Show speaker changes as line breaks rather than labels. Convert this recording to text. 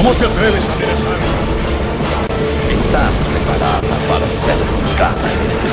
¿Cómo te atreves a amenazar?
¿Estás preparada para ser juzgada?